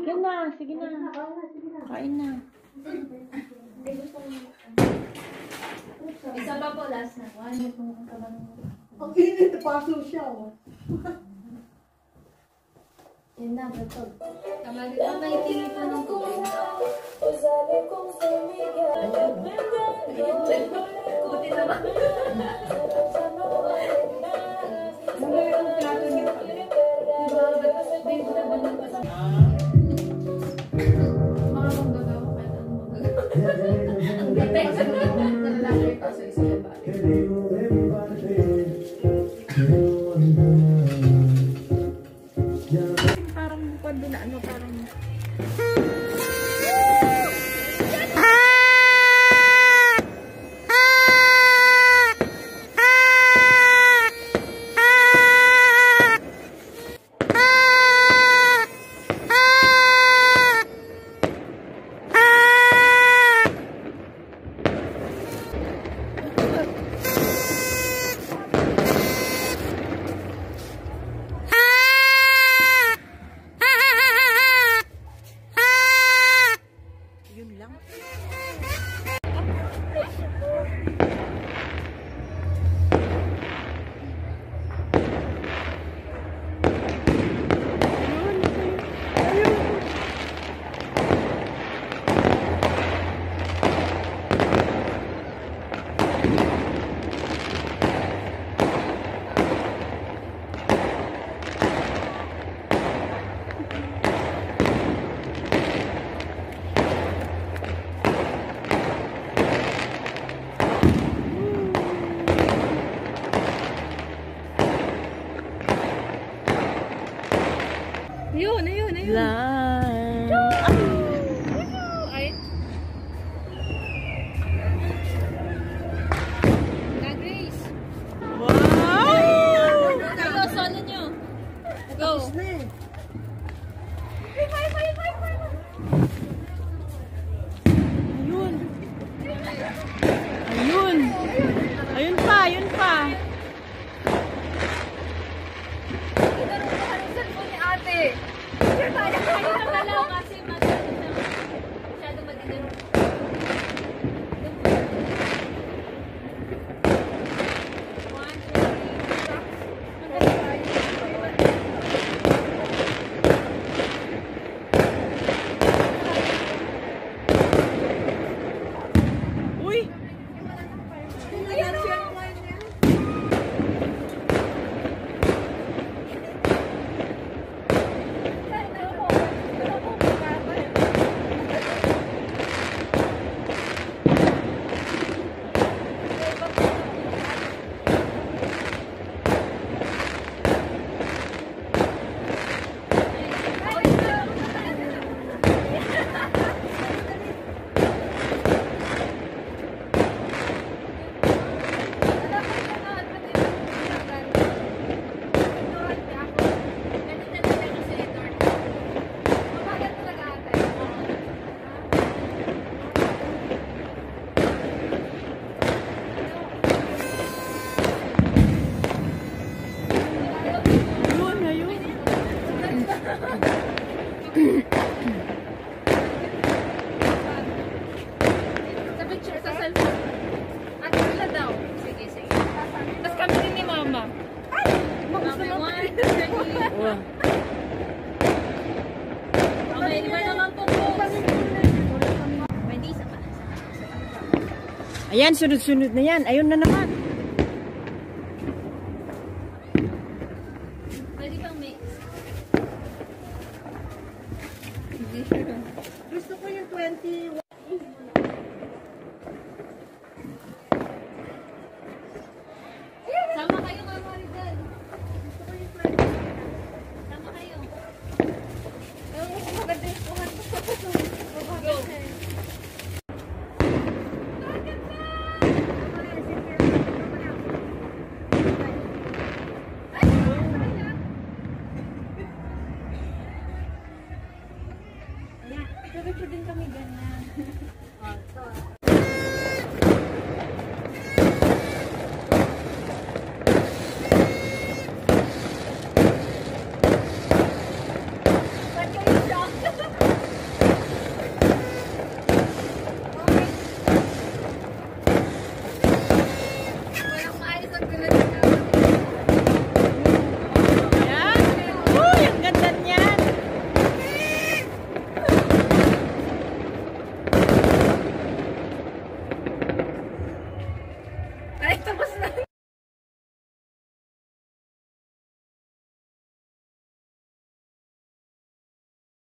Sige na, sige na. Kain na. Isa pa po, last na. Ang init, paso siya. Yan na, bato. May tingin pa ng tubig. Kuti na ba? Parang pag na ano, parang ayun. Lang. Ay. Grace. Wow! Go, solo nyo. Go. Ayun pa. Sa picture, sa cellphone. At wala daw. Sige. Tapos kami din ni Mama. Mama, 1, 2, 3. Okay, iba naman po po. Ayan, sunod-sunod na yan. Ayun na naman.